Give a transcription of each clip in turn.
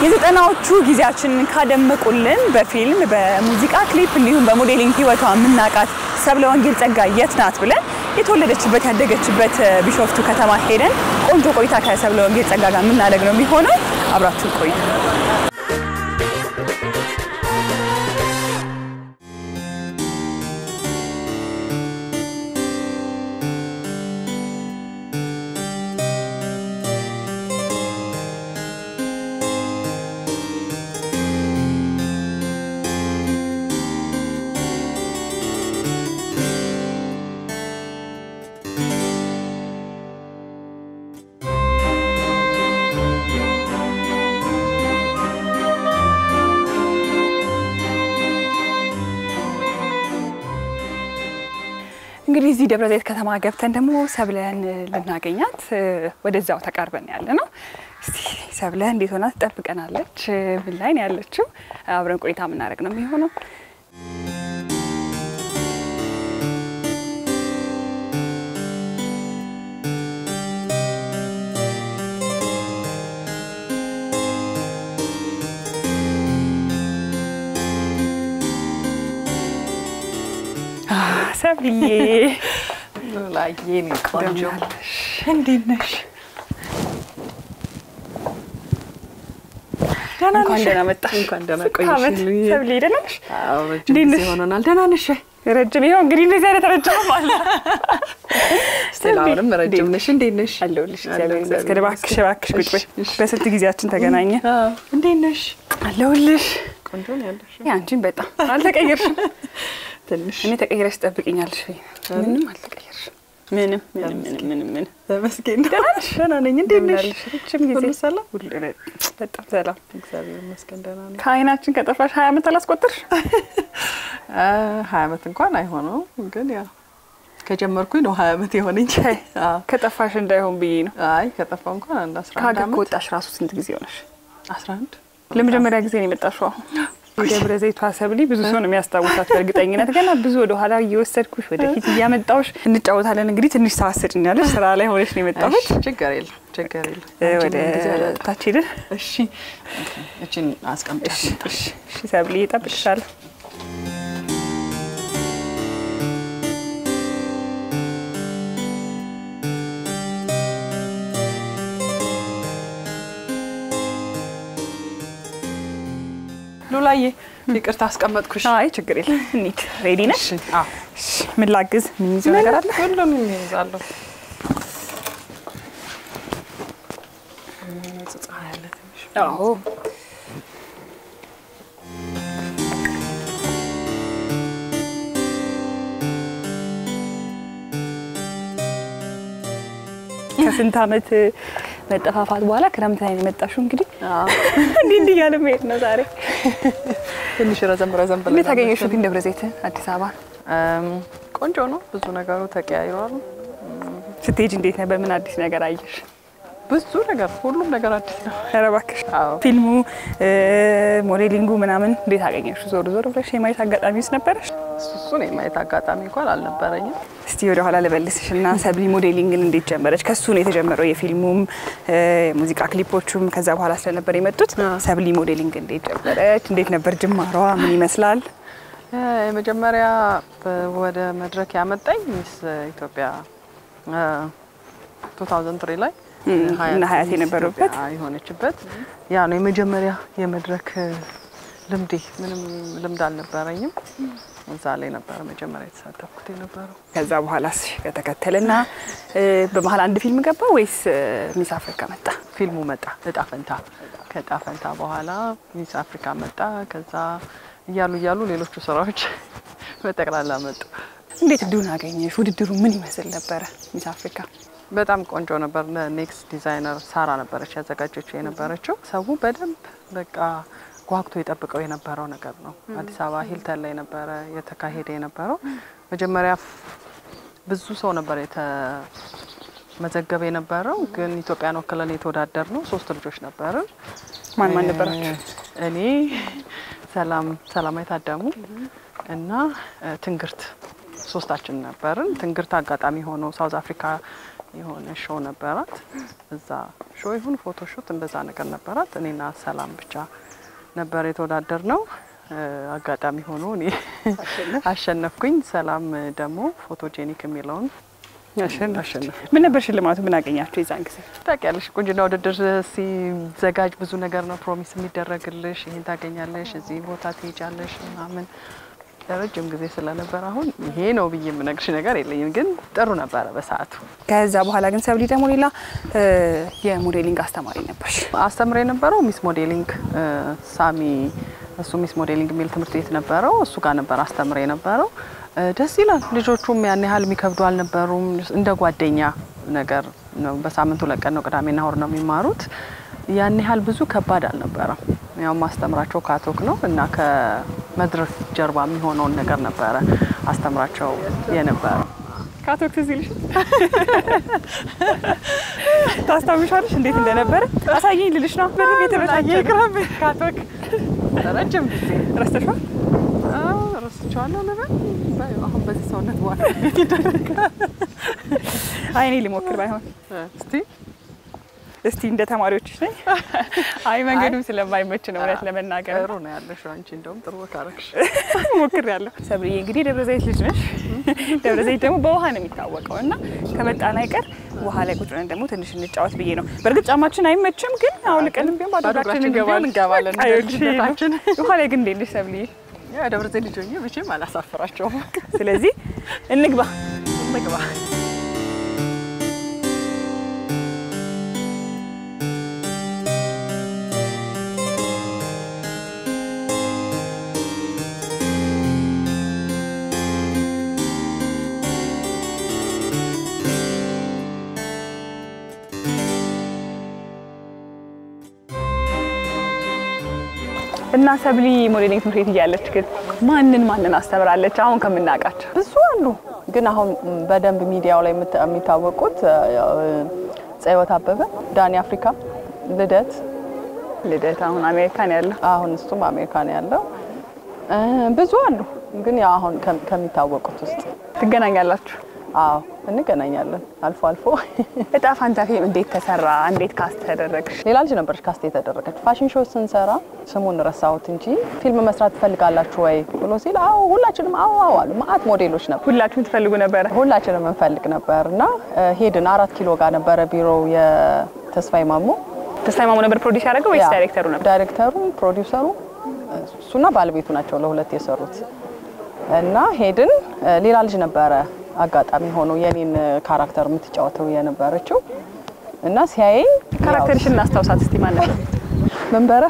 የ90ዎቹ ጊዜያችንን ካደመቁልን በፊልም በሙዚቃ ክሊፕ እንዲሁም በሞዴሊንግ ህይወቷ ምናቃት ሰብለወንጌል ጸጋይ የት ናት ብለን የተወለደችበት ያደገችበት ቢሾፍቱ ከተማ ሄደን ቆንጆ ቆይታ ከሰብለወንጌል ጸጋይ ጋር ምናደርግ ነው የሚሆነው አብራችሁ ቆዩ እንግዲህ እዚህ ደብረ ዘይት ከተማ ገብተን ደግሞ ሰብለን ልናገኛት ወደዛው ተቃርበን ያለነው እስቲ ሰብለ እንዴት ሆና ተጠብቀናለች ምን ላይ ነው ያለችው አብረን ቆይታ ምናደርግ ነው የሚሆነው ሰብልዬ ላይኔ ቆንጆ እንዴት ነሽ ደህና መጣሽ እንኳን ደህና ቆይሽ ሰብልዬ ደህና ነሽ አዎ ረጅም ጊዜ ሆኖናል ደህና ነሽ ረጅም ይሄው እንግዲህ እንደዚህ አይነት ረጅም ማለት ስላውንም ረጅም ነሽ እንዴት ነሽ አለሁልሽ እግዚአብሔር እባክሽ ቁጭ በይ በስንት ጊዜያችን ተገናኘ እንዴት ነሽ አለሁልሽ ቆንጆ ነው ያለሽ ያንቺን በጣም አልተቀየርሽም ትንሽ እኔ ተቀየረሽ ጠብቂኛለሽ ምንም አልተቀየርሽ ምንም ተመስገን ደህና ነኝ እንዴት ነሽ ረጅም ጊዜ ሰላም በጣም ሰላም እግዚአብሔር ይመስገን ደህና ነኝ ከአይናችን ከጠፋሽ 20 ዓመት አላስቆጥርሽ 20 ዓመት እንኳን አይሆነው ግን ያ ከጀመርኩኝ ነው 20 ዓመት የሆነኝ ከጠፋሽ እንዳይሆን ብዬ ነው አይ ከጠፋው እንኳን አንድ 11 ዓመት ከወጣሽ ራሱ ስንት ጊዜ ሆነሽ 11 ለመጀመሪያ ጊዜ ነው የመጣሽው ደብረ ዘይት ሰብሊ ብዙ ሰው ነው የሚያስታውሳት በእርግጠኝነት ገና ብዙ ወደ ኋላ እየወሰድኩሽ ወደፊት እያመጣውሽ እንጫወታለን እንግዲህ ትንሽ ሳስጭኛለሽ ስራ ላይ ሆነሽ ነው የመጣሁት ችግር የለም ወደ ታች ሄደ እሺ እቺን አስቀምጣሽ እሺ ሰብሊ ይጠብቅሻል ሉላዬ ይቅርታ አስቀመጥኩሽ አይ ችግር የለም እንዴ ሬዲ ነሽ አዎ ምን ላግዝ ምን ይዘው ነገር አለ ሁሉም ይይዛለሁ አዎ ከስንት ዓመት መጠፋፋት በኋላ ክረምት ላይ መጣሽው እንግዲህ እንዴ ያለ መሄድ ነው ዛሬ ትንሽ ረዘም ብለን ምን ታገኘሽው ግን ደብረ ዘይት አዲስ አበባ ቆንጆ ነው ብዙ ነገሩ ተቀያይሯል ስትሄጂ እንዴት ነበር ምን አዲስ ነገር አየሽ ብዙ ነገር ሁሉም ነገር አዲስ ነው አረባክሽ ፊልሙ ሞዴሊንጉ ምናምን እንዴት አገኘሽው ዞር ብለሽ የማየት አጋጣሚስ ነበርሽ እሱ ነው የማየት አጋጣሚ እንኳን አልነበረኝም እስቲ ወደ ኋላ ለበልስሽና ሰብሊ ሞዴሊንግን እንዴት ጀመረች ከሱ ነው የተጀመረው የፊልሙም ሙዚቃ ክሊፖቹም ከዛ በኋላ ስለነበር የመጡት ሰብሊ ሞዴሊንግ እንዴት ጀመረች እንዴት ነበር ጅማሯ ምን ይመስላል የመጀመሪያ ወደ መድረክ ያመጣኝ ሚስ ኢትዮጵያ 2003 ላይ ሀያት የነበረበት አይሆነችበት ያ ነው የመጀመሪያ የመድረክ ልምዴ ምንም ልምድ አልነበረኝም እዛ ላይ ነበር መጀመሪያ የተሳተፍኩት የነበረው ከዛ በኋላስ ከተከተለና በመሃል አንድ ፊልም ገባ ወይስ ሚስ አፍሪካ መጣ ፊልሙ መጣ እጣ ፈንታ በኋላ ሚስ አፍሪካ መጣ ከዛ እያሉ ሌሎቹ ስራዎች በተቀላላ መጡ እንዴት ዱን አገኘሽ ውድድሩ ምን ይመስል ነበር ሚስ አፍሪካ በጣም ቆንጆ ነበር ኔክስት ዲዛይነር ሳራ ነበረች ያዘጋጀችው የነበረችው ሰው በደንብ በቃ ጓግቶ ይጠብቀው የነበረው ነገር ነው አዲስ አበባ ሂልተን ላይ ነበር የተካሄደ የነበረው መጀመሪያ ብዙ ሰው ነበር የተመዘገበ የነበረው ግን ኢትዮጵያን ወክለን የተወዳደር ነው 3 ልጆች ነበርን ማን ነበራችሁ እኔ ሰላማዊት አዳሙ እና ትንግርት ሶስታችን ነበርን ትንግርት አጋጣሚ ሆኖ ሳውዝ አፍሪካ የሆነ ሾው ነበራት እዛ ሾው ይሁን ፎቶሹት እንደዛ ነገር ነበራት እኔና ሰላም ብቻ ነበር የተወዳደርነው አጋጣሚ ሆኖ እኔ አሸነፍኩኝ ሰላም ደግሞ ፎቶጄኒክ የሚለውን አሸነፍ ምን ነበር ሽልማቱ ምን አገኛችሁ የዛን ጊዜ ታውቂያለሽ ቁንጅና ውድድር ሲዘጋጅ ብዙ ነገር ነው ፕሮሚስ የሚደረግልሽ ይሄን ታገኛለሽ እዚህ ቦታ ትሄጃለሽ ምናምን ረጅም ጊዜ ስለነበር አሁን ይሄ ነው ብዬ የምነግርሽ ነገር የለኝም ግን ጥሩ ነበር በሰዓቱ ከዛ በኋላ ግን ሰብሊ ደግሞ ሌላ የሞዴሊንግ አስተማሪ ነበርሽ አስተምሬ ነበረው ሚስ ሞዴሊንግ ሳሚ እሱ ሚስ ሞዴሊንግ ሚል ትምህርት ቤት ነበረው እሱ ጋር ነበር አስተምሬ ነበረው ደስ ይላል ልጆቹም ያን ያህል የሚከብዱ አልነበሩም እንደ ጓደኛ ነገር ነው በሳምንቱ ለቀን ነው ቅዳሜና እሁድ ነው የሚማሩት ያን ያህል ብዙ ከባድ አልነበረም ያው ማስተምራቸው ካቶክ ነው እና ከመድረክ ጀርባ የሚሆነው ነገር ነበር አስተምራቸው የነበረው ካቶክ ትዝልሽ ታስታውሻለሽ እንዴት እንደነበረ አሳየኝ ልልሽ ነው በደንብ የተበታየክራም ካቶክ ረጅም ጊዜ ረስተሽው ረስተቻለሁ ነበር አሁን በዚህ ሰውነት ዋና አይኔ ሊሞክር ባይሆን እስቲ እንደ ተማሪዎችሽ ነኝ አይ መንገዱም ስለማይመች ነው ማለት ለመናገር ጥሩ ነው ያለሽው አንቺ እንደውም ጥሩ ወካረክሽ ሞክሬያለሁ ሰብሪዬ እንግዲህ ደብረዘይት ልጅ ነሽ ደብረዘይት ደግሞ በውሃ ነው የሚታወቀውና ከመጣና አይቀር ውሃ ላይ ቁጭ ብለን ደግሞ ትንሽ እንጫወት ብዬ ነው በርግጥ ጫማችን አይመችም ግን አውልቀንም ቢሆን ባዶግራችን እንገባለን አይልሽታችን ውሃ ላይ ግን እንዴት ሰብሊዬ ያ ደብረዘይት ልጅ ሆኜ መቼም አላሳፍራቸውም ስለዚህ እንግባ እና ሰብሊ ሞዴሊንግ ትምህርት ቤት ያለች ግን ማንን አስተምራለች አሁን ከምናቃቸው ብዙ አሉ ግን አሁን በደንብ ሚዲያው ላይ የሚታወቁት ጸይወት አበበ ዳኒ አፍሪካ ልደት አሁን አሜሪካን ያለው አሁን እሱም አሜሪካን ያለው ብዙ አሉ ግን ያው አሁን ከሚታወቁት ውስጥ ትገናኛላችሁ አዎ እንገናኛለን አልፎ እጣ ፋንታ ፊልም እንዴት ተሰራ እንዴት ካስት ተደረገሽ ሌላ ልጅ ነበርሽ ካስት የተደረገች ፋሽን ሾው ስንሰራ ስሙን ረሳሁት እንጂ ፊልም መስራት ትፈልጋላችሁ ወይ ብሎ ሲል አዎ ሁላችንም አዎ አሉ ማአት ሞዴሎች ነበር ሁላችሁም ትፈልጉ ነበር ሁላችንም እንፈልግ ነበርና ሄድን 4 ኪሎ ጋር ነበር ቢሮው የተስፋይ ማሞ ነበር ፕሮዲዩስ ያደረገው ወይስ ዳይሬክተሩ ነበር ዳይሬክተሩ ፕሮዲዩሰሩ እሱና ባለቤቱ ናቸው ለሁለት የሰሩት እና ሄድን ሌላ ልጅ ነበረ አጋጣሚ ሆኖ የኔን ካራክተር የምትጫወተው የነበረችው እና ሲያይ ካራክተርሽን እናስታውሳት እስቲ ማን ነበር መንበረ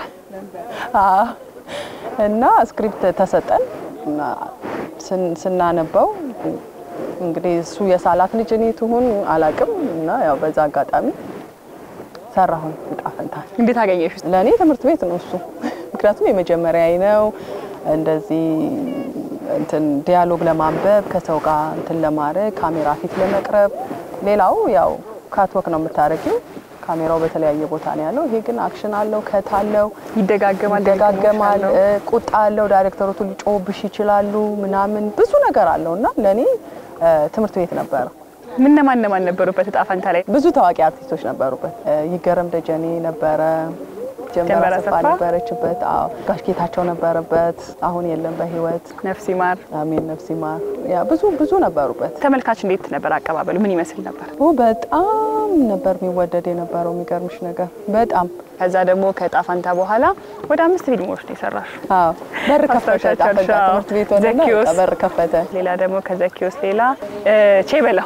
እና ስክሪፕት ተሰጠን እና ስናነበው እንግዲህ እሱ የሳላት ልጅ እኔ ትሁን አላቅም እና ያው በዛ አጋጣሚ ሰራሁን ጣፈንታ እንዴት አገኘሽ ለኔ ትምህርት ቤት ነው እሱ ምክንያቱም የመጀመሪያዬ ነው እንደዚህ እንትን ዲያሎግ ለማንበብ ከሰው ጋር እንትን ለማድረግ ካሜራ ፊት ለመቅረብ ሌላው ያው ካትወክ ነው የምታረጊው ካሜራው በተለያየ ቦታ ነው ያለው ይሄ ግን አክሽን አለው ከታለው ይደጋገማል ቁጣ አለው ዳይሬክተሮቹ ሊጮብሽ ይችላሉ ምናምን ብዙ ነገር አለውና ለኔ ትምህርት ቤት ነበር ማን ነበሩበት እጣ ፈንታ ላይ ብዙ ታዋቂ አርቲስቶች ነበሩበት ይገረም ደጀኔ ነበረ ጀምበራ ሰፋ ነበረችበት አዎ ጋሽጌታቸው ነበረበት አሁን የለም በህይወት ነፍስ ይማር አሜን ነፍስ ይማር ያ ብዙ ነበሩበት ተመልካች እንዴት ነበር አቀባበሉ ምን ይመስል ነበር በጣም ነበር የሚወደድ የነበረው የሚገርምሽ ነገር በጣም ከዛ ደግሞ ከጣፋንታ በኋላ ወደ 5 ፊልሞች ነው የሰራሽ አዎ በር ከፈተ ጣፋንታ ትምህርት ቤት ሆነና በር ከፈተ ሌላ ደግሞ ከዘኪዮስ ሌላ ቼበለው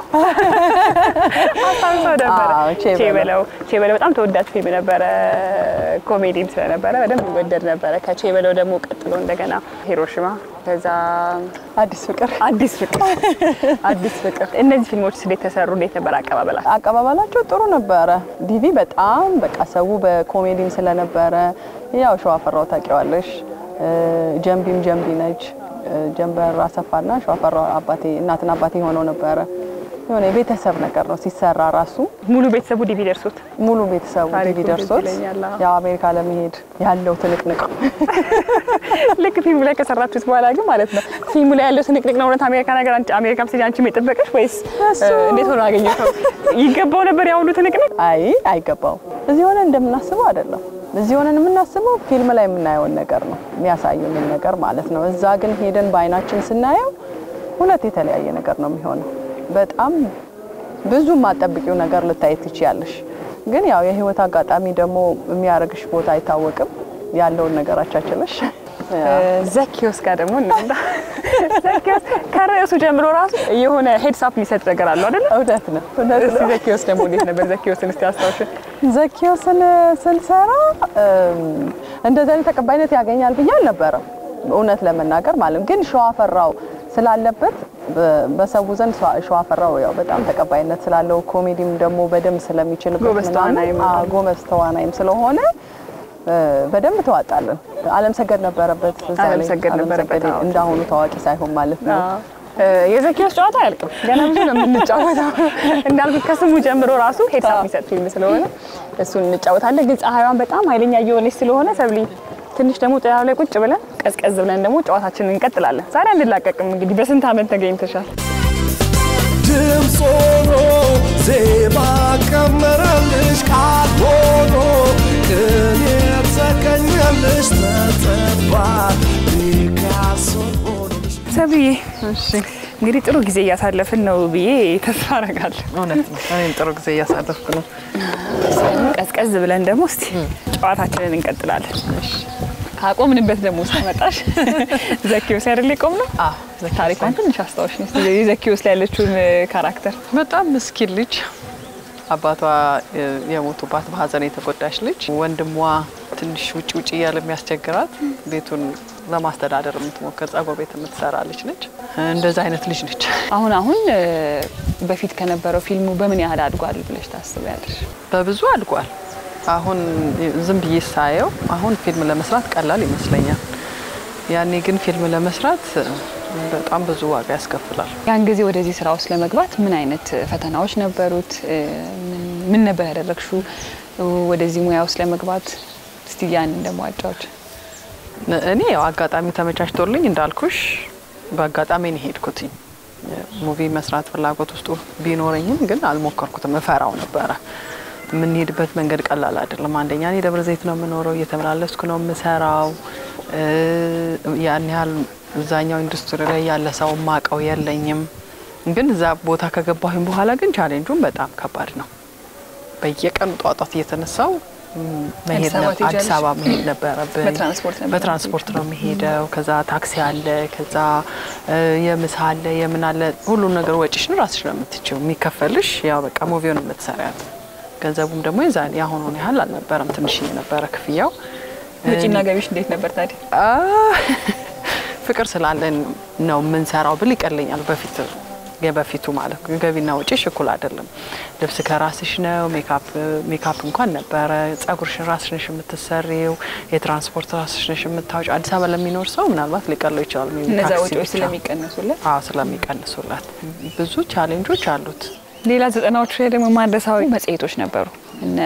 አሳንሶ ነበር ቼበለው በጣም ተወዳጅ ፊልም ነበር ኮሜዲም ስለነበረ በደንብ ወደድ ነበር ከቼበለው ደግሞ ቀጥሎ እንደገና ሂሮሺማ ከዛ አዲስ ፍቅር እነዚህ ፊልሞች እንዴት ተሰሩ እንዴት ነበር አቀባበላቸው ጥሩ ነበር ዲቪ በጣም በቃ ሰው በኮሜዲም ስለነበረ ያው ሸዋፈራው ታውቂዋለሽ ጀምቢ ነች ጀምበር አሰፋና ሸዋፈራው እናትና አባቴ ሆነው ነበር የሆነ ቤተሰብ ነገር ነው ሲሰራ ራሱ ሙሉ ቤተሰቡ ዲቪ ደርሶት ያው አሜሪካ ለመሄድ ያለው ትንቅንቅ ልክ ፊልሙ ላይ ከሰራችሁት በኋላ ግን ማለት ነው ፊልሙ ላይ ያለው ትንቅንቅ ነው ወደ አሜሪካ ነገር አሜሪካም ሲል አንቺ የጠበቀሽ ወይስ እንዴት ሆነ አገኘው ይገባው ነበር ያው ሁሉ ትንቅንቅ አይገባው እዚህ ሆነ እንደምናስበው አይደለም እዚህ ሆነን የምናስበው ፊልም ላይ የምናየው ነገር ነው የሚያሳዩን ነገር ማለት ነው እዛ ግን ሄደን ባይናችን ስናየው ሁለት የተለያየ ነገር ነው የሚሆነው በጣም ብዙ ማጠብቂው ነገር ልታይ ትችያለሽ ግን ያው የህይወት አጋጣሚ ደግሞ የሚያርግሽ ቦታ አይታወቅም ያለው ነገር አቻችለሽ ዘኪዮስ ጋር ደግሞ እንዳ ዘኪዮስ ከራሱ ጀምሮ ራሱ የሆነ ሄድስ አፕ የሚሰጥ ነገር አለው አይደል እውነት ነው ዘኪዮስ ደግሞ እንዴት ነበር ዘኪዮስን እስቲ አስታውሽ ዘኪዮስን ስንሰራ እንደዚህ ተቀባይነት ያገኛል ብዬ አልነበረም እውነት ለመናገር ማለት ግን ሸዋፈራው ስላለበት በሰው ዘንድ ሸዋፈራው ያው በጣም ተቀባይነት ስላለው ኮሜዲም ደግሞ በደም ስለሚችልበት ጎመስ ተዋናይም ስለሆነ በደም ተዋጣለን ዓለም ሰገድ ነበረበት እንዳሁኑ ታዋቂ ሳይሆን ማለት ነው የዘኪዮስ ጨዋታ ያልቅም ገና ብዙ ነው የምንጫወተው እንዳልኩ ከስሙ ጀምሮ ራሱ ሄድስ አፕ የሚሰጥ ፊልም ስለሆነ እሱን እንጫወታለን ግን ፀሐይዋን በጣም ኃይለኛ እየሆነች ስለሆነ ሰብሊ ትንሽ ደግሞ ጥያው ላይ ቁጭ ብለን ቀዝቀዝ ብለን ደግሞ ጨዋታችንን እንቀጥላለን ዛሬ እንላቀቅም እንግዲህ በስንት አመት ተገኝተሻል ድምጾኖ ዜማ ከመረልሽ ቃል ሆኖ ግን የተከኘልሽ ተጠባል ሊካሶልሽ ሰብዬ እሺ እንግዲህ ጥሩ ጊዜ እያሳለፍን ነው ብዬ ተስፋ አደርጋለሁ እውነት ነው እኔም ጥሩ ጊዜ እያሳለፍኩ ነው ቀዝቀዝ ብለን ደግሞ እስቲ ጨዋታችንን እንቀጥላለን እሺ ካቆምንበት ደግሞ ሳመጣሽ ዘኪዮስ አይደል ይቆምነው ታሪኳን ትንሽ አስታውሽ ነው ዘኪዮስ ላይ ያለችውን ካራክተር በጣም ምስኪን ልጅ አባቷ የሞቱባት በሐዘን የተጎዳች ልጅ ወንድሟ ትንሽ ውጪ ያለ የሚያስቸግራት ቤቱን ለማስተዳደር የምትሞክር ጸጉር ቤት የምትሰራ ልጅ ነች እንደዛ አይነት ልጅ ነች አሁን በፊት ከነበረው ፊልሙ በምን ያህል አድጓል ብለሽ ታስቢያለሽ በብዙ አድጓል አሁን ዝም ብዬ ሳየው አሁን ፊልም ለመስራት ቀላል ይመስለኛል ያኔ ግን ፊልም ለመስራት በጣም ብዙ ዋጋ ያስከፍላል ያን ጊዜ ወደዚህ ስራ ውስጥ ለመግባት ምን አይነት ፈተናዎች ነበሩት ምን ነበር ያደረግሽው ወደዚህ ሙያ ውስጥ ለመግባት እስቲ ያን እንደማጫውች እኔ ያው አጋጣሚ ተመቻችቶልኝ እንዳልኩሽ በአጋጣሚ ነው ሄድኩት ሙቪ መስራት ፍላጎት ውስጥ ቢኖርኝም ግን አልሞከርኩትም እፈራው ነበር ምን ሄድበት መንገድ ቀላል አይደለም አንደኛ እኔ ደብረ ዘይት ነው የምኖረው እየተመላለስኩ ነው የምሰራው ያን ያህል እዛኛው ኢንዱስትሪ ላይ ያለ ሰው ማቀው የለኝም ግን እዛ ቦታ ከገባሁኝ በኋላ ግን ቻሌንጁን በጣም ከባድ ነው በየቀኑ ጧጧት እየተነሳው መሄድ ነበር አዲስ አበባ መሄድ ነበረብኝ በትራንስፖርት ነው የሚሄደው ከዛ ታክሲ አለ ከዛ የምሳ አለ የምን አለ ሁሉ ነገር ወጪሽ ነው ራስሽ ነው የምትችይው የሚከፈልሽ ያው በቃ ሙቪውን የምትሰሪያት ገንዘቡም ደግሞ ይዛን ያሁኑን ያህል አልነበረም ትንሽ የነበረ ክፍያው ወጪና ገቢሽ እንዴት ነበር ታዲያ ፍቅር ስላለን ነው ምን ሰራው ብል ይቀለኛል በፊቱ ማለት ገቢና ወጪሽ እኩል አይደለም ልብስ ከራስሽ ነው ሜካፕ እንኳን ነበር ጸጉርሽ ራስሽ ነሽ የምትሰሪው የትራንስፖርት ራስሽ ነሽ የምታወጪው አዲስ አበባ ለሚኖር ሰው ምናልባት ሊቀለው ይችላል እነዛ ወጪዎች ስለሚቀንሱላት ብዙ ቻሌንጆች አሉት ሌላ 90ዎቹ ላይ ደግሞ ማድረሳዊ መጽሔቶች ነበሩ እነ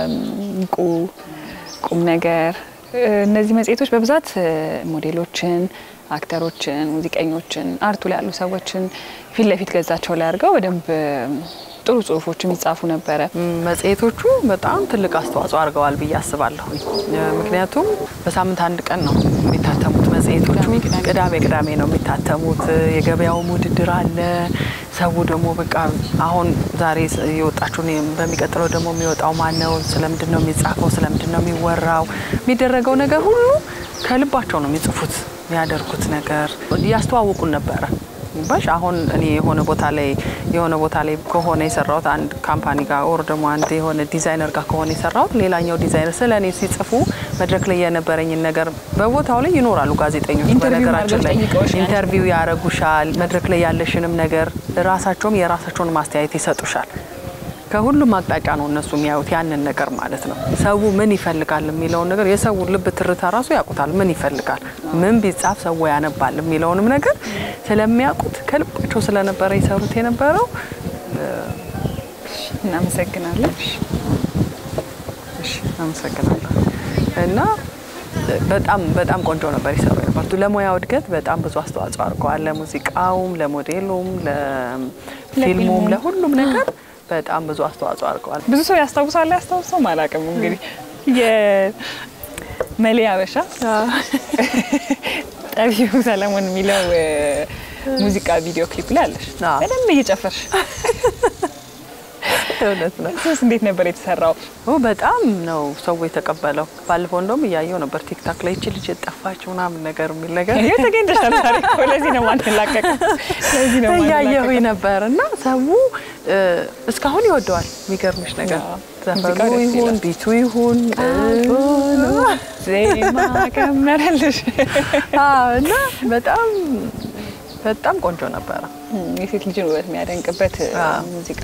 ቁም ነገር እነዚህ መጽሔቶች በብዛት ሞዴሎችን አክተሮችን ሙዚቀኞችን አርቱ ላይ ያሉ ሰዎችን ፊት ለፊት ገዛቸው ላይ አድርገው በደንብ ጥሩ ጽሁፎች የሚጻፉ ነበር መጽሔቶቹ በጣም ትልቅ አስተዋጽኦ አድርገዋል ብዬ አስባለሁ ምክንያቱም በሳምንት አንድ ቀን ነው የሚታተሙት መጽሔቶቹ ቅዳሜ ነው የሚታተሙት የገበያው ውድድር አለ ሰው ደግሞ በቃ አሁን ዛሬ ይወጣቹን በሚቀጥለው ደግሞ የሚወጣው ማን ነው ስለምንድነው የሚጻፈው ስለምንድነው የሚወራው የሚደረገው ነገር ሁሉ ከልባቸው ነው የሚጽፉት የሚያደርጉት ነገር ያስተዋውቁን ነበር ባሽ አሁን እኔ የሆነ ቦታ ላይ ከሆነ የሰራውት አንድ ካምፓኒ ጋር ኦር ደግሞ አንድ የሆነ ዲዛይነር ጋር ከሆነ የሰራውት ሌላኛው ዲዛይነር ስለኔ ሲጽፉ መድረክ ላይ የነበረኝን ነገር በቦታው ላይ ይኖራሉ ጋዜጠኞች በነገራችን ላይ ኢንተርቪው ያረጉሻል መድረክ ላይ ያለሽንም ነገር ራሳቸውም የራሳቸውን ማስተያየት ይሰጡሻል ከሁሉም አቅጣጫ ነው እነሱ የሚያዩት ያንን ነገር ማለት ነው ሰው ምን ይፈልጋል የሚለው ነገር የሰው ልብ ትርታ ራሱ ያቁታል ምን ይፈልጋል ምን ቢጻፍ ሰው ያነባል የሚለውንም ነገር ስለሚያቁት ከልባቸው ስለነበረ ይሰሩት የነበረው እናመሰግናለን እሺ አመሰግናለሁ እና በጣም ቆንጆ ነበር ይሰሩ ነበር ለሙያው እድገት በጣም ብዙ አስተዋጽኦ አድርገዋል ለሙዚቃውም ለሞዴሉም ለፊልሙም ለሁሉም ነገር በጣም ብዙ አስተዋጽኦ አድርገዋል ብዙ ሰው ያስታውሳው ማላቀም እንግዲህ የመለያ በሻ ጠቢው ሰለሞን ሚለው ሙዚቃ ቪዲዮ ክሊፕ ላይ አለሽ በደንብ እየጨፈርሽ እውነት ነው እሱስ እንዴት ነበር የተሰራው በጣም ነው ሰው የተቀበለው ባለፈው እንደውም ያያየው ነበር ቲክታክ ላይ እቺ ልጅ ጠፋችው ምናምን ነገር የሚል ነገር የተገኘሽ ታሪክ ለዚህ ነው ማንተላቀቀ ለዚህ ነው ያያየው ነበርና ሰው እስካሁን ይወደዋል የሚገርምሽ ነገር ዘፈኑ ይሁን ቢቱ ይሁን ዜማ ከመረልሽ እና በጣም ቆንጆ ነበር የሴት ልጅን ውበት የሚያደንቅበት ሙዚቃ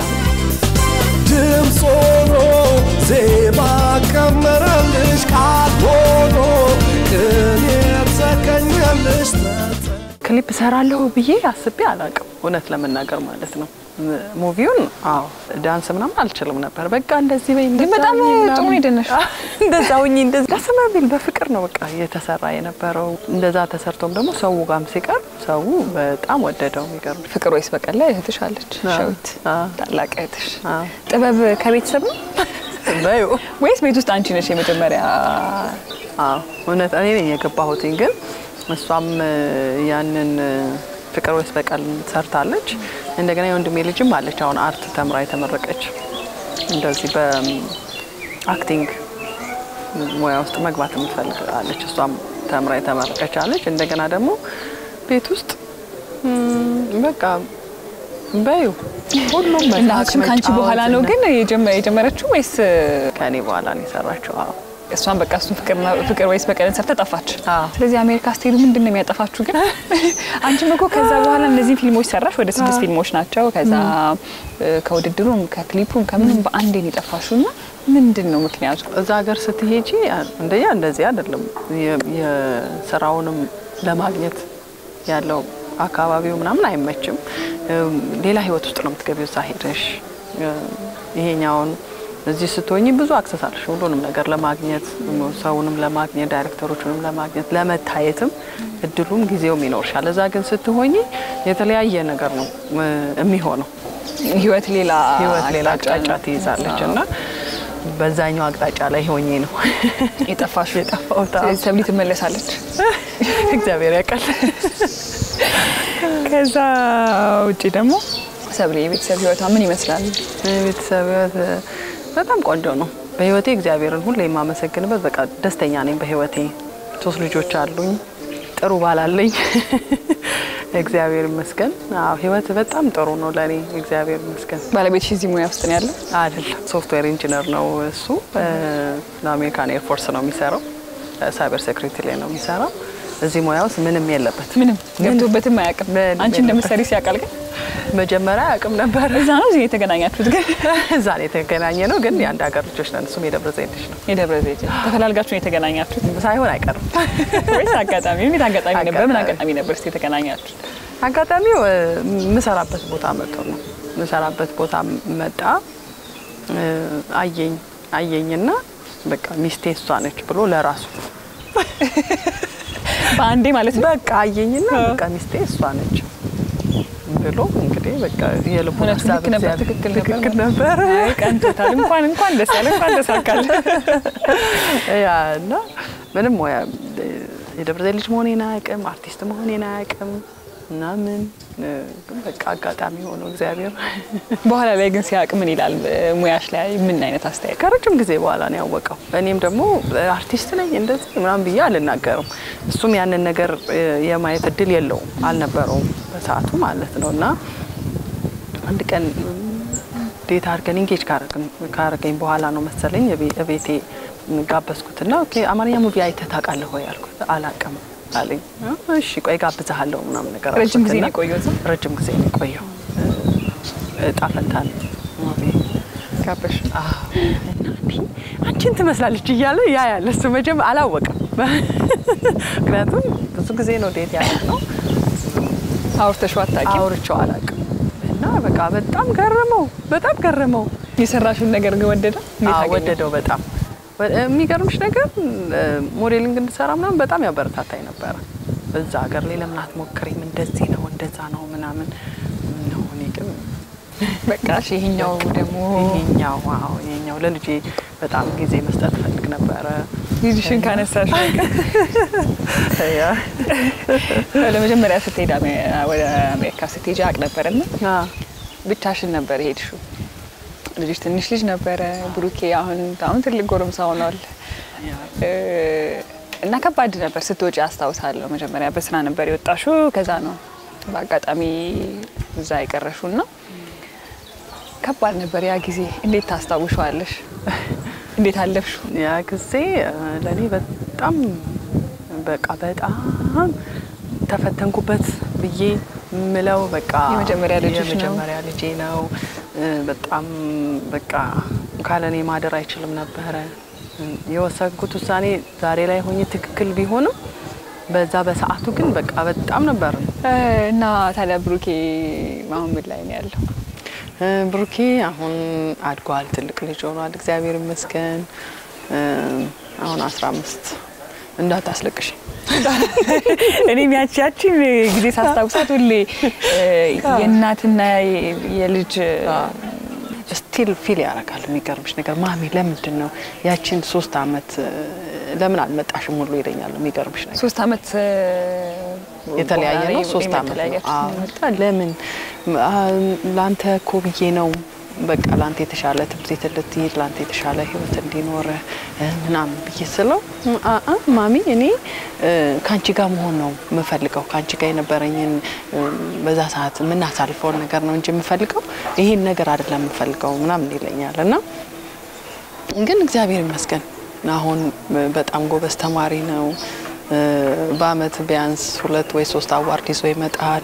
ድምጾኖ ዜማ ከመረልሽ ቃል ሆኖ ቅኔ ተቀኘልሽ ክሊፕ ሰራለሁ ብዬ አስቤ አላውቅም እውነት ለመናገር ማለት ነው ሙቪውን ዳንስ ምናምን አልችልም ነበር በቃ እንደዚህ በይ ግን በጣም ጥሩ ይደነሽ እንደዛውኝ እንደዛ ለሰማቢል በፍቅር ነው በቃ የተሰራ የነበረው እንደዛ ተሰርቶም ደግሞ ሰው ጋም ሲቀር ሰው በጣም ወደደው የሚገርም ፍቅር ወይስ በቀል ላይ እህትሽ አለች ሸዊት ታላቅ እህትሽ ጥበብ ከቤተሰብ ነው ባዩ ወይስ ቤት ውስጥ አንቺ ነሽ የመጀመሪያ እውነት እኔ ነኝ የገባሁትኝ ግን እሷም ያንን ፍቅር ወይስ በቀል ሰርታለች እንደገና የወንድሜ ልጅም አለች አሁን አርት ተምራ የተመረቀች እንደዚህ በአክቲንግ ሙያ ውስጥ መግባት የምትፈልጋለች እሷም ተምራ የተመረቀች አለች እንደገና ደግሞ ቤት ውስጥ በቃ ባዩ ሁሉም እናንቺ ካንቺ በኋላ ነው ግን የጀመረችው ወይስ ከኔ በኋላ ነው የሰራችው እሷን በቃ እሱ ፍቅር ወይስ በቀልን ሰርተ ጠፋች ስለዚህ አሜሪካ ስቴዱ ምንድነው የሚያጠፋችሁ ግን አንቺም እኮ ከዛ በኋላ እነዚህ ፊልሞች ሰራሽ ወደ 6 ፊልሞች ናቸው ከዛ ከውድድሩም ከክሊፑም ከምንም በአንዴ ነው የጠፋሽውና ምንድነው ምክንያቱ እዛ ሀገር ስትሄጂ እንደዚህ አይደለም የስራውንም ለማግኘት ያለው አካባቢው ምናምን አይመችም ሌላ ህይወት ውስጥ ነው የምትገቢው እዛ ሄደሽ ይሄኛውን እዚህ ስትሆኚ ብዙ አክሰስ አለሽ ሁሉንም ነገር ለማግኘት ሰውንም ለማግኘት ዳይሬክተሮቹንም ለማግኘት ለመታየትም እድሉም ጊዜውም ይኖርሻል እዛ ግን ስትሆኚ የተለያየ ነገር ነው የሚሆነው ህይወት ሌላ አቅጣጫ ትይዛለችና በዛኛው አቅጣጫ ላይ ሆኜ ነው የጠፋሽው ሰብሊ ትመለሳለች እግዚአብሔር ያውቃል ከዛ ውጪ ደግሞ ሰብሊ የቤተሰብ ህይወቷ ምን ይመስላል የቤተሰብ ህይወት በጣም ቆንጆ ነው በህይወቴ እግዚአብሔርን ሁሌ የማመሰግንበት በቃ ደስተኛ ነኝ በህይወቴ 3 ልጆች አሉኝ ጥሩ ባል አለኝ እግዚአብሔር ይመስገን ህይወት በጣም ጥሩ ነው ለኔ እግዚአብሔር ይመስገን ባለቤትሽ እዚህ ሙያ ውስጥ ነው ያለው አይደል ሶፍትዌር ኢንጂነር ነው እሱ ለአሜሪካን ኤር ፎርስ ነው የሚሰራው ሳይበር ሴኩሪቲ ላይ ነው የሚሰራው እዚህ ሙያ ውስጥ ምንም የለበት ምንም ገብቶበትም አያውቅም አንቺ እንደምትሰሪ ሲያውቃል ግን መጀመሪያ አቅም ነበር እዛ ነው እዚህ የተገናኛችሁት ግን እዛ ላይ የተገናኘነው ግን የአንድ ሀገር ልጆች ነን እሱም የደብረ ዘይት ልጅ ነው የደብረ ዘይት ተፈላልጋችሁ ነው የተገናኛችሁት ሳይሆን አይቀርም ወይስ አጋጣሚ ምን አጋጣሚ ነበር ምን አጋጣሚ ነበር የተገናኛችሁት አጋጣሚው ምሰራበት ቦታ መጥቶ ነው ምሰራበት ቦታ መጣ አየኝና በቃ ሚስቴ እሷ ነች ብሎ ለራሱ ባንዴ ማለት ነው በቃ አየኝና በቃ ሚስቴ እሷ ነች ብሎ እንግዲህ በቃ የልቡን ሐሳብ ትክክል ነበር ቀንቶታል እንኳን ደስ ያለ እንኳን ተሳካለ ያና ምንም ወይ የደብረ ዘይት ልጅ መሆኔን አያውቅም አርቲስት መሆኔን አያውቅም እና ምን በቃ አጋጣሚ ሆኖ እግዚአብሔር በኋላ ላይ ግን ሲያውቅ ምን ይላል ሙያሽ ላይ ምን አይነት አስተያየት ከረጅም ጊዜ በኋላ ነው ያወቀው እኔም ደግሞ አርቲስት ነኝ እንደዚህ ምናምን ብዬ አልናገርም እሱም ያንን ነገር የማየት እድል የለውም አልነበረውም በሰዓቱ ማለት ነውና አንድ ቀን ዴት አድርገን ኢንጌጅ ካረገኝ በኋላ ነው መሰለኝ ቤቴ ጋበዝኩትና ኦኬ አማርኛ ሙቪ አይተህ ታውቃለህ ወይ አልኩት አላውቅም አለኝ እሺ ቆይ ጋብዛለሁ ምናምን ነገር ረጅም ጊዜ ነው ቆየው ረጅም ጊዜ ነው ቆየው ጣፈንታን ሙቪ ጋበሽ አንቺን ትመስላለች እያለ ያያል እሱ መጀመሪያ አላወቀም ምክንያቱም ብዙ ጊዜ ነው ዴት ያደረግነው አውርተሽው አታውቂም አውርቼው አላውቅም እና በቃ በጣም ገረመው የሰራሽውን ነገር ወደደው? ወደደው በጣም የሚገርምሽ ነገር ሞዴሊንግ እንድሰራ ምናምን በጣም ያበረታታኝ ነበር በዛ ሀገር ላይ ለምን አትሞክሪም እንደዚህ ነው እንደዛ ነው ምናምን ነው እኔ ግን በቃ ይሄኛው ደግሞ ይሄኛው ለልጄ በጣም ጊዜ መስጠት ፈልግ ነበር ልጅሽን ካነሳሽ ያ ለመጀመሪያ ስትሄድ ወደ አሜሪካ ስትሄጂ አቅ ነበርና ብቻሽን ነበር ሄድሽው ልጅሽ ትንሽ ልጅ ነበር ብሩኬ አሁን ትልቅ ጎረምሳ ሆኗል እና ከባድ ነበር ስትወጪ አስታውሳለሁ መጀመሪያ በስራ ነበር የወጣሽው ከዛ ነው በአጋጣሚ እዛ ይቀርሹና ከባድ ነበር ያ ጊዜ እንዴት ታስታውሻለሽ እንዴት አለፍሽው ያ ጊዜ ለኔ በጣም በጣም ተፈተንኩበት ብዬ ምለው በቃ የመጀመሪያ ልጄ ነው በጣም በቃ ካለኔ ማደር አይችልም ነበር የወሰንኩት ውሳኔ ዛሬ ላይ ሆኜ ትክክል ቢሆንም በዛ በሰዓቱ ግን በቃ በጣም ነበር እና ታዲያ ብሩኬ አሁን ምን ላይ ነው ያለው ብሩኬ አሁን አድጓል ትልቅ ልጅ ሆኗል እግዚአብሔር ይመስገን አሁን 15 እንዳታስለቅሽ እኔ ሚያቻቺ ጊዜ ሳስታውሳት ሁሌ የእናትና የልጅ ስቲል ፊል ያረጋል የሚገርምሽ ነገር ማሚ ለምንድን ነው ያቺን 3 አመት ለምን አልመጣሽም ሁሉ ይለኛል የሚገርምሽ ነገር 3 አመት የተለያየ ነው 3 አመት ለምን ላንተ ኮብዬ ነው በቃ ላንተ የተሻለ ትምርት ልትይዝ ላንተ የተሻለ ህይወት እንዲኖር ምናምን ብዬስለው ማሚ እኔ ካንቺ ጋር መሆን ነው መፈልገው ካንቺ ጋር የነበረኝን በዛ ሰዓት ምን አሳልፈው ነገር ነው እንጂ መፈልገው ይሄን ነገር አይደለም መፈልገው ምናምን ይለኛልና ግን እግዚአብሔር ይመስገን አሁን በጣም ጎበዝ ተማሪ ነው በአመት ቢያንስ 2 ወይ 3 አዋርድ ይዞ ይመጣል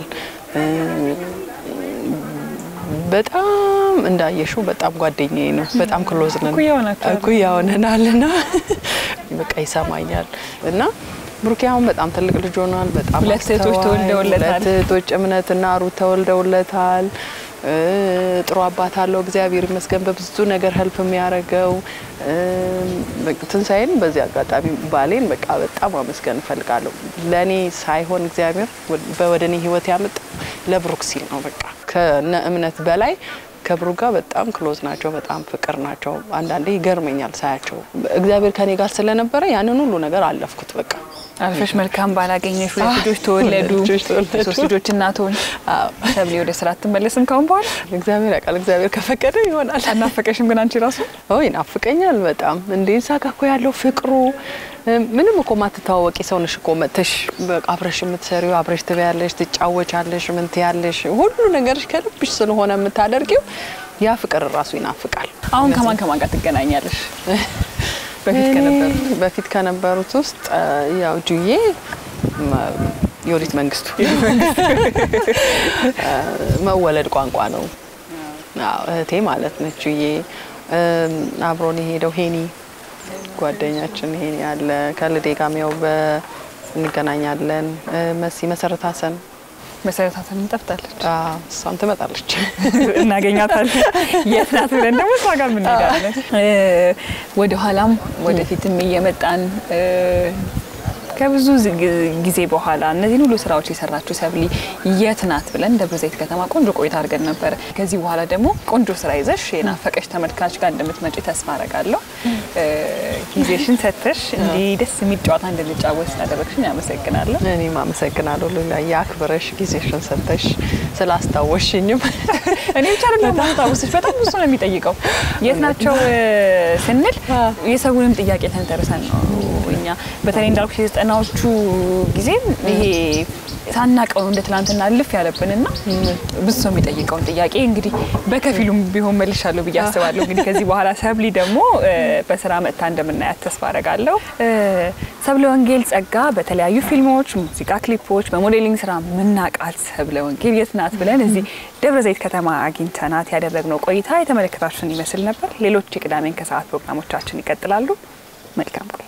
በጣም እንዳየሽው በጣም ጓደኛዬ ነው በጣም ክሎዝ ነን ኩያው ነናልና በቃ ይሰማኛል እና ብሩኬ አሁን በጣም ትልቅ ልጅ ሆኗል በጣም ለሴቶች ተወልደውለታል ለሴቶች እምነትና ሩት ተወልደውለታል ጥሩ አባት አለው እግዚአብሔር ይመስገን በብዙ ነገር ሄልፕ የሚያረጋው ትንሳኤን በዚህ አጋጣሚ ባሌን በቃ በጣም አመስገን ፈልጋለሁ ለኔ ሳይሆን እግዚአብሔር በወደኔ ህይወት ያመጣ ለብሩክ ሲል ነው በቃ ከነ እምነት በላይ ከብሩክ ጋር በጣም ክሎዝ ናቸው በጣም ፍቅር ናቸው አንዳንዴ ይገርመኛል ሳያቸው እግዚአብሔር ከኔ ጋር ስለነበረ ያንን ሁሉ ነገር አለፍኩት በቃ አልፈሽ መልካም ባላገኘሽ ልጆች ተወለዱ 3 ልጆች እናቶን ሰብሊ ወደ ስራ ተመለስም ካሁን በኋላ እግዚአብሔር ያቃል እግዚአብሔር ከፈቀደ ይሆናል አናፈቀሽም ግን አንቺ ራሱ ይናፍቀኛል በጣም እንዴ ሳካኮ ያለው ፍቅሩ ምንም እኮ ማትታወቂ ሰው ነሽ እኮ መተሽ አብረሽ የምትሰሪው አብረሽ ትበያለሽ ትጫወቻለሽ ምን ትያለሽ ሁሉ ነገርሽ ከልብሽ ስለሆነ የምታደርጊው ያ ፍቅር ራሱ ይናፍቃል አሁን ከማን ጋር ትገናኛለሽ በፊት ከነበሩት ውስጥ ያው ጁዬ ዮዲት መንግስቱ መወለድ ቋንቋ ነው እቴ ማለት ነች ጁዬ አብሮን ሄደው ሄኒ ጓደኛችን ሄኒ ያለ ከልዴ ጋር ያው እንገናኛለን መሲ መሰረታሰን እንጠፍታለች እሷም ትመጣለች እናገኛታለን የት ናት ብለን ደግሞ እሷ ጋር እንሄዳለን ወደ ኋላም ወደ ፊትም እየመጣን ከብዙ ጊዜ በኋላ እነዚህ ሁሉ ስራዎች የሰራችሁ ሰብሊ የት ናት ብለን ደብረ ዘይት ከተማ ቆንጆ ቆይታ አድርገን ነበር ከዚህ በኋላ ደግሞ ቆንጆ ስራ ይዘሽ የናፈቀሽ ተመልካች ጋር እንደምትመጪ ተስፋ አደርጋለሁ ጊዜሽን ሰጥተሽ እንዲ ደስ የሚጫወታ እንድንጫወት ስላደረግሽኝ አመሰግናለሁ እኔም አመሰግናለሁ ሉላ ያክብረሽ ጊዜሽን ሰጥተሽ ስላስታወሽኝም እኔ ብቻ አይደለም ማስታወስሽ በጣም ብዙ ነው የሚጠይቀው የት ናቸው ስንል የሰውንም ጥያቄ ተንተርሰን ነው እኛ በተለይ እንዳልኩሽ የ90ዎቹ ጊዜ ይሄ ሳናቀው እንደ ትላንትና አልፍ ያለብንና ብዙ ሰው የሚጠይቀው ጥያቄ እንግዲህ በከፊሉም ቢሆን መልሻለሁ ብዬ አስባለሁ እንግዲህ ከዚህ በኋላ ሰብሊ ደግሞ በስራ መጣ እንደምናያት ተስፋ አደርጋለሁ ሰብለወንጌል ጸጋ በተለያዩ ፊልሞች ሙዚቃ ክሊፖች በሞዴሊንግ ስራ ምናቃት ሰብለወንጌል የት ናት ብለን እዚህ ደብረ ዘይት ከተማ አግኝተናት ያደረግነው ቆይታ የተመለከታችሁን ይመስል ነበር ሌሎች የቅዳሜን ከሰዓት ፕሮግራሞቻችን ይቀጥላሉ መልካም